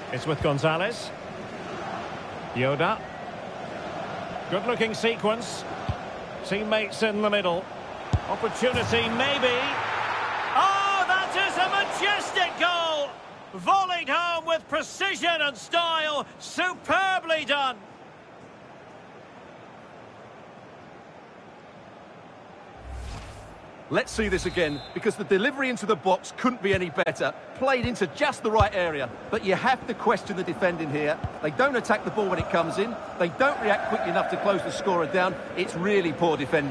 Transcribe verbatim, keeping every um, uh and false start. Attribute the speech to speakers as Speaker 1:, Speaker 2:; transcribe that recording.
Speaker 1: It's with Gonzalez. Yoda. Good-looking sequence. Teammates in the middle. Opportunity, maybe. Oh, that is a majestic goal! Volleyed home with precision and style. Superbly done.
Speaker 2: Let's see this again, because the delivery into the box couldn't be any better. Played into just the right area. But you have to question the defending here. They don't attack the ball when it comes in. They don't react quickly enough to close the scorer down. It's really poor defending.